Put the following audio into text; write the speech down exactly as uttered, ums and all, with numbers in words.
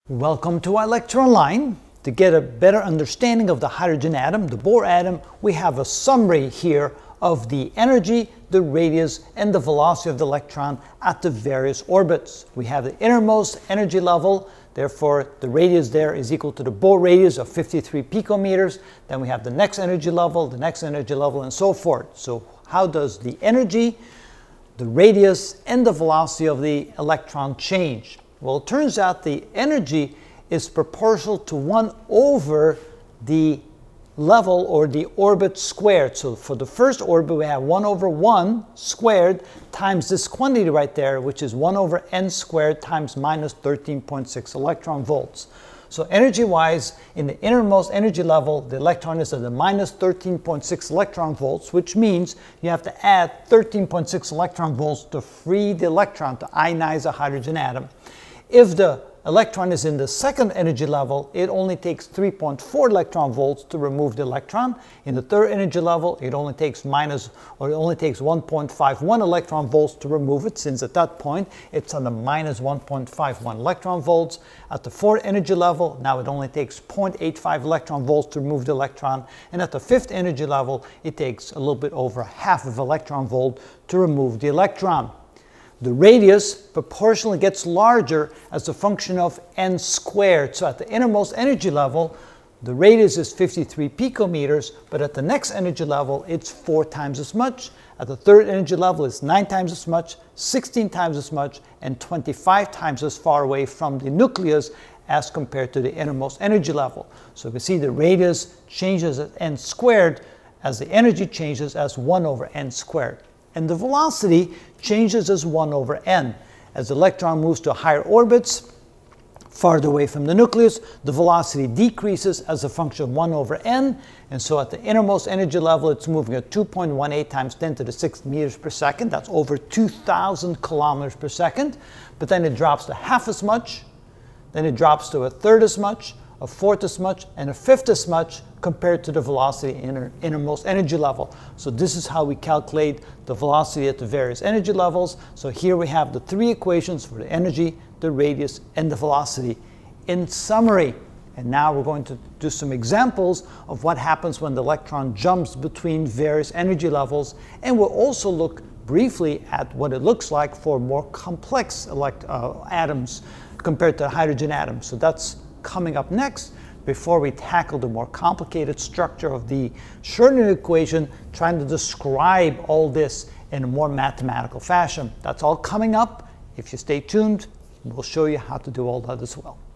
Welcome to our lecture online. To get a better understanding of the hydrogen atom, the Bohr atom, we have a summary here of the energy, the radius, and the velocity of the electron at the various orbits. We have the innermost energy level, therefore the radius there is equal to the Bohr radius of fifty-three picometers. Then we have the next energy level, the next energy level, and so forth. So how does the energy, the radius, and the velocity of the electron change? Well, it turns out the energy is proportional to one over the level or the orbit squared. So for the first orbit, we have one over one squared times this quantity right there, which is one over n squared times minus thirteen point six electron volts. So energy-wise, in the innermost energy level, the electron is at the minus thirteen point six electron volts, which means you have to add thirteen point six electron volts to free the electron to ionize a hydrogen atom. If the electron is in the second energy level, it only takes three point four electron volts to remove the electron. In the third energy level, it only takes minus, or it only takes one point five one electron volts to remove it, since at that point it's on the minus one point five one electron volts. At the fourth energy level, now it only takes zero point eight five electron volts to remove the electron. And at the fifth energy level, it takes a little bit over half of electron volt to remove the electron. The radius proportionally gets larger as a function of n squared. So at the innermost energy level, the radius is fifty-three picometers, but at the next energy level, it's four times as much. At the third energy level, it's nine times as much, sixteen times as much, and twenty-five times as far away from the nucleus as compared to the innermost energy level. So we see the radius changes at n squared as the energy changes as one over n squared. And the velocity changes as one over n. As the electron moves to higher orbits, farther away from the nucleus, the velocity decreases as a function of one over n. And so at the innermost energy level, it's moving at two point one eight times ten to the sixth meters per second. That's over two thousand kilometers per second. But then it drops to half as much. Then it drops to a third as much, a fourth as much, and a fifth as much compared to the velocity in inner, innermost energy level. So this is how we calculate the velocity at the various energy levels. So here we have the three equations for the energy, the radius, and the velocity in summary. And now we're going to do some examples of what happens when the electron jumps between various energy levels. And we'll also look briefly at what it looks like for more complex elect uh, atoms compared to the hydrogen atom. So that's coming up next, before we tackle the more complicated structure of the Schrödinger equation, trying to describe all this in a more mathematical fashion. That's all coming up. If you stay tuned, we'll show you how to do all that as well.